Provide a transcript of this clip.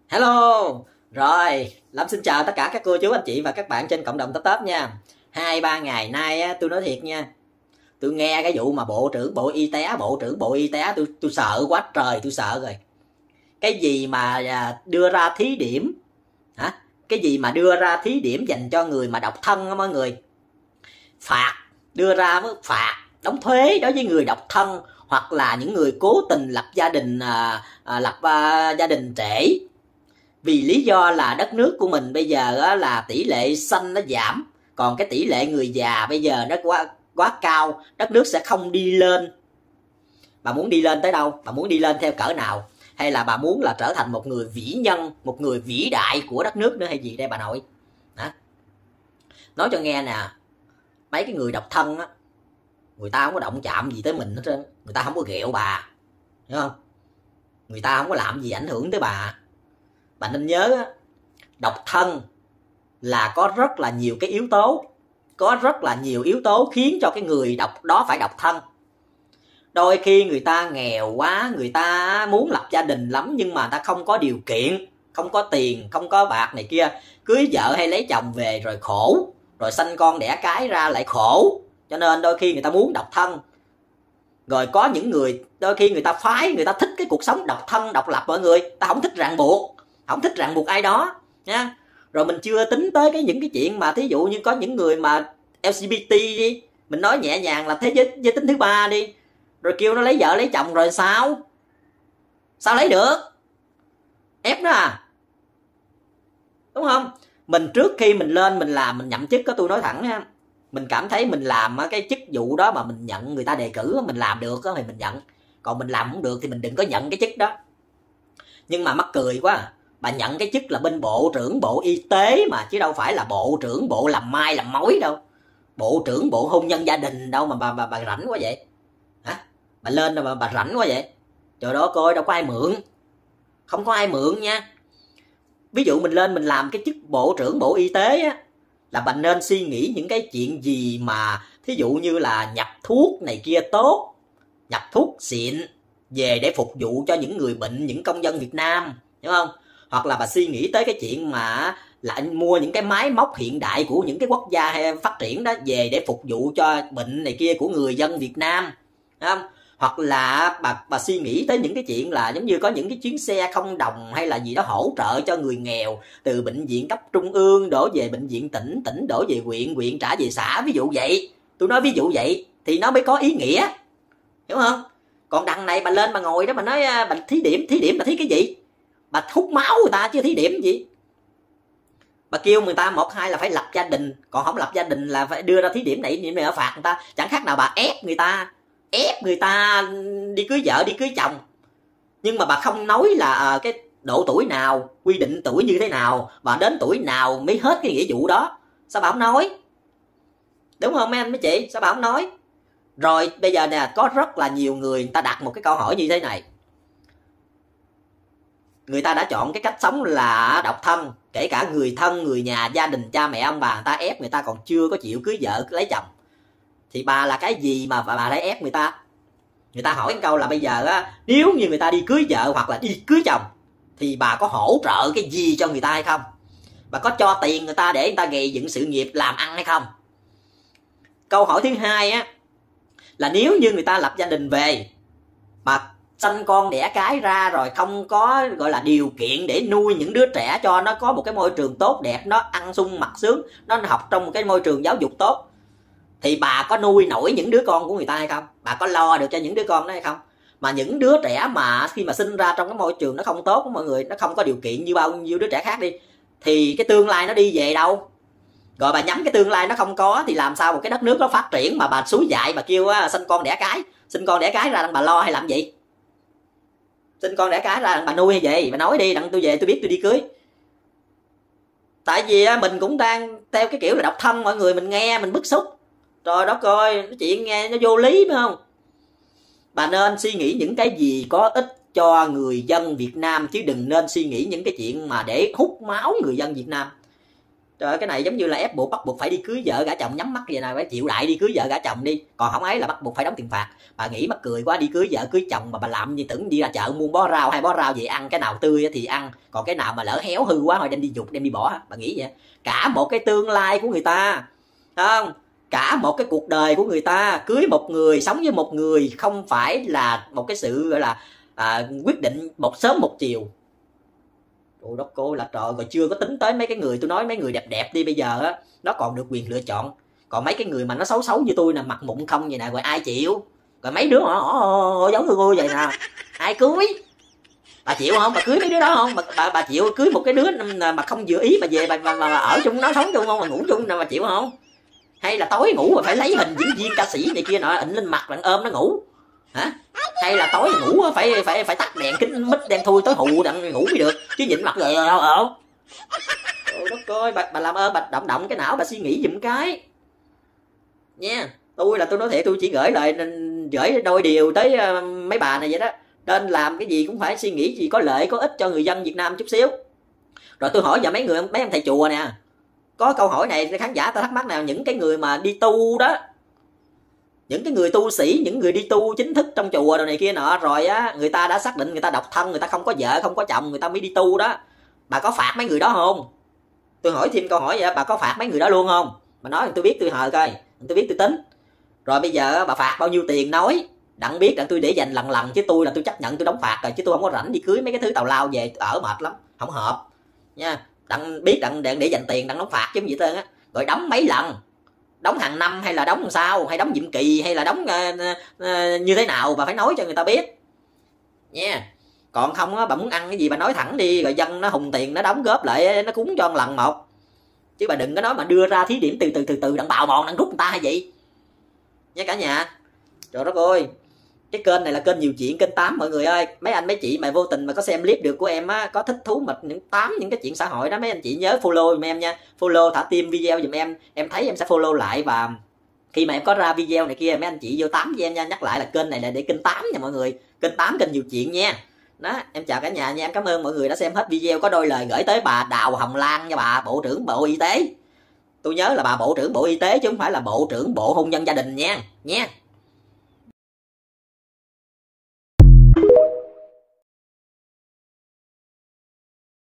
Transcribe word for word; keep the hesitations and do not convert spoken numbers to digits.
Hello, rồi, Lâm xin chào tất cả các cô chú anh chị và các bạn trên cộng đồng Top Top nha. Hai ba ngày nay á, tôi nói thiệt nha, tôi nghe cái vụ mà bộ trưởng bộ y tế, bộ trưởng bộ y tế tôi tôi sợ quá trời, tôi sợ rồi. Cái gì mà à, đưa ra thí điểm hả? Cái gì mà đưa ra thí điểm dành cho người mà độc thân á mọi người. Phạt, đưa ra mức phạt đóng thuế đối với người độc thân hoặc là những người cố tình lập gia đình à, à, lập à, gia đình trễ. Vì lý do là đất nước của mình bây giờ là tỷ lệ sanh nó giảm, còn cái tỷ lệ người già bây giờ nó quá quá cao, đất nước sẽ không đi lên. Bà muốn đi lên tới đâu? Bà muốn đi lên theo cỡ nào? Hay là bà muốn là trở thành một người vĩ nhân, một người vĩ đại của đất nước nữa hay gì đây bà nội? Hả? Nói cho nghe nè, mấy cái người độc thân á, người ta không có động chạm gì tới mình hết trơn, người ta không có ghẹo bà, hiểu không? Người ta không có làm gì ảnh hưởng tới bà. Bạn nên nhớ độc thân là có rất là nhiều cái yếu tố, có rất là nhiều yếu tố khiến cho cái người độc đó phải độc thân. Đôi khi người ta nghèo quá, người ta muốn lập gia đình lắm nhưng mà người ta không có điều kiện, không có tiền, không có bạc này kia, cưới vợ hay lấy chồng về rồi khổ, rồi sanh con đẻ cái ra lại khổ, cho nên đôi khi người ta muốn độc thân. Rồi có những người đôi khi người ta phái, người ta thích cái cuộc sống độc thân độc lập mọi người, ta không thích ràng buộc, không thích ràng buộc ai đó nha. Rồi mình chưa tính tới cái những cái chuyện mà thí dụ như có những người mà lờ giê bê tê đi, mình nói nhẹ nhàng là thế giới giới tính thứ ba đi, rồi kêu nó lấy vợ lấy chồng rồi sao sao lấy được, ép nó à, đúng không? Mình trước khi mình lên mình làm mình nhậm chức, có tôi nói thẳng nha, mình cảm thấy mình làm cái chức vụ đó mà mình nhận người ta đề cử mình làm được thì mình nhận, còn mình làm không được thì mình đừng có nhận cái chức đó. Nhưng mà mắc cười quá, bà nhận cái chức là bên bộ trưởng bộ y tế mà, chứ đâu phải là bộ trưởng bộ làm mai làm mối đâu, bộ trưởng bộ hôn nhân gia đình đâu mà bà bà, bà rảnh quá vậy hả? Bà lên rồi mà bà rảnh quá vậy, trời đó coi, đâu có ai mượn, không có ai mượn nha. Ví dụ mình lên mình làm cái chức bộ trưởng bộ y tế á, là bà nên suy nghĩ những cái chuyện gì mà thí dụ như là nhập thuốc này kia tốt, nhập thuốc xịn về để phục vụ cho những người bệnh, những công dân Việt Nam, hiểu không? Hoặc là bà suy nghĩ tới cái chuyện mà lại mua những cái máy móc hiện đại của những cái quốc gia hay phát triển đó về để phục vụ cho bệnh này kia của người dân Việt Nam, hiểu không? Hoặc là bà bà suy nghĩ tới những cái chuyện là giống như có những cái chuyến xe không đồng hay là gì đó hỗ trợ cho người nghèo, từ bệnh viện cấp trung ương đổ về bệnh viện tỉnh, tỉnh đổ về huyện, huyện trả về xã, ví dụ vậy. Tôi nói ví dụ vậy thì nó mới có ý nghĩa, hiểu không? Còn đằng này bà lên bà ngồi đó bà nói bà thí điểm, thí điểm bà thí cái gì? Bà hút máu người ta chứ thí điểm gì? Bà kêu người ta một hai là phải lập gia đình, còn không lập gia đình là phải đưa ra thí điểm này điểm này ở phạt người ta, chẳng khác nào bà ép người ta, ép người ta đi cưới vợ đi cưới chồng. Nhưng mà bà không nói là cái độ tuổi nào, quy định tuổi như thế nào và đến tuổi nào mới hết cái nghĩa vụ đó, sao bà không nói? Đúng không mấy anh mấy chị, sao bà không nói? Rồi bây giờ nè, có rất là nhiều người, người ta đặt một cái câu hỏi như thế này, người ta đã chọn cái cách sống là độc thân, kể cả người thân, người nhà, gia đình, cha mẹ ông bà, người ta ép người ta còn chưa có chịu cưới vợ lấy chồng, thì bà là cái gì mà bà, bà lại ép người ta? Người ta hỏi cái câu là bây giờ á, nếu như người ta đi cưới vợ hoặc là đi cưới chồng thì bà có hỗ trợ cái gì cho người ta hay không? Bà có cho tiền người ta để người ta gây dựng sự nghiệp làm ăn hay không? Câu hỏi thứ hai á, là nếu như người ta lập gia đình về mà sanh con đẻ cái ra rồi không có gọi là điều kiện để nuôi những đứa trẻ cho nó có một cái môi trường tốt đẹp, nó ăn sung mặc sướng, nó học trong một cái môi trường giáo dục tốt, thì bà có nuôi nổi những đứa con của người ta hay không? Bà có lo được cho những đứa con đó hay không? Mà những đứa trẻ mà khi mà sinh ra trong cái môi trường nó không tốt của mọi người, nó không có điều kiện như bao nhiêu đứa trẻ khác đi, thì cái tương lai nó đi về đâu? Rồi bà nhắm cái tương lai nó không có thì làm sao một cái đất nước nó phát triển mà bà xúi dại bà kêu á, sinh con đẻ cái, sinh con đẻ cái ra đặng bà lo hay làm gì? Sinh con đẻ cái ra đặng bà nuôi hay gì? Bà nói đi, đặng tôi về tôi biết tôi đi cưới. Tại vì mình cũng đang theo cái kiểu là độc thân, mọi người mình nghe mình bức xúc. Trời đó coi, cái chuyện nghe nó vô lý phải không? Bà nên suy nghĩ những cái gì có ích cho người dân Việt Nam, chứ đừng nên suy nghĩ những cái chuyện mà để hút máu người dân Việt Nam. Trời ơi, cái này giống như là ép buộc bắt buộc phải đi cưới vợ gả chồng, nhắm mắt vậy nào phải chịu đại đi cưới vợ gả chồng đi, còn không ấy là bắt buộc phải đóng tiền phạt. Bà nghĩ mắc cười quá, đi cưới vợ cưới chồng mà bà làm như tưởng đi ra chợ mua bó rau hai bó rau vậy, ăn cái nào tươi thì ăn, còn cái nào mà lỡ héo hư quá thôi đem đi dục đem đi bỏ. Bà nghĩ vậy, cả một cái tương lai của người ta, không, cả một cái cuộc đời của người ta, cưới một người, sống với một người không phải là một cái sự gọi là à, quyết định một sớm một chiều. Ôi đất cô là trời, rồi chưa có tính tới mấy cái người tôi nói mấy người đẹp đẹp đi, bây giờ á nó còn được quyền lựa chọn, còn mấy cái người mà nó xấu xấu như tôi nè, mặt mụn không vậy nè, rồi ai chịu? Rồi mấy đứa họ giống tôi vậy nè, ai cưới? Bà chịu không? Bà cưới mấy đứa đó không? Bà, bà, bà chịu cưới một cái đứa mà không vừa ý, bà về bà, bà, bà, bà ở chung nó, sống chung không, bà ngủ chung nè, bà chịu không? Hay là tối ngủ mà phải lấy hình diễn viên ca sĩ này kia nọ ịnh lên mặt bạn ôm nó ngủ hả? Hay là tối ngủ phải phải phải tắt đèn kính mít đen thui tối hụ đặng ngủ mới được, chứ nhịn mặt rồi đâu ờ Ôi đất ơi, bà, bà làm ơn bà động động cái não bà suy nghĩ giùm cái nha. Tôi là tôi nói thiệt, tôi chỉ gửi lời gửi đôi điều tới mấy bà này vậy đó, nên làm cái gì cũng phải suy nghĩ gì có lợi có ích cho người dân Việt Nam chút xíu. Rồi tôi hỏi giờ mấy người mấy ông thầy chùa nè, có câu hỏi này khán giả ta thắc mắc nào, những cái người mà đi tu đó, những cái người tu sĩ, những người đi tu chính thức trong chùa đồ này kia nọ, rồi á người ta đã xác định người ta độc thân, người ta không có vợ không có chồng, người ta mới đi tu đó, bà có phạt mấy người đó không? Tôi hỏi thêm câu hỏi vậy, bà có phạt mấy người đó luôn không? Bà nói tôi biết, tôi hờ coi, tôi biết tôi tính. Rồi bây giờ bà phạt bao nhiêu tiền nói đặng biết, đặng tôi để dành lần lần, chứ tôi là tôi chấp nhận tôi đóng phạt rồi, chứ tôi không có rảnh đi cưới mấy cái thứ tào lao về ở mệt lắm, không hợp nha. Đặng biết đặng để, để dành tiền đặng đóng phạt chứ gì tên á. Rồi đóng mấy lần, đóng hàng năm hay là đóng làm sao, hay đóng nhiệm kỳ, hay là đóng uh, uh, như thế nào, bà phải nói cho người ta biết nha. Còn không á, bà muốn ăn cái gì bà nói thẳng đi, rồi dân nó hùng tiền nó đóng góp lại nó cúng cho một lần một, chứ bà đừng có nói mà đưa ra thí điểm từ từ từ từ đặng bào mòn đặng rút người ta hay gì nha cả nhà. Trời đất ơi, cái kênh này là kênh nhiều chuyện, kênh tám mọi người ơi. Mấy anh mấy chị mà vô tình mà có xem clip được của em á, có thích thú mà những tám những cái chuyện xã hội đó, mấy anh chị nhớ follow giùm em nha, follow thả tim video giùm em, em thấy em sẽ follow lại, và khi mà em có ra video này kia mấy anh chị vô tám với em nha. Nhắc lại là kênh này là để kênh tám nha mọi người, kênh tám kênh nhiều chuyện nha. Đó, em chào cả nhà nha, em cảm ơn mọi người đã xem hết video. Có đôi lời gửi tới bà Đào Hồng Lan nha, bà Bộ trưởng Bộ Y tế. Tôi nhớ là bà Bộ trưởng Bộ Y tế chứ không phải là Bộ trưởng Bộ Hôn nhân Gia đình nha nha.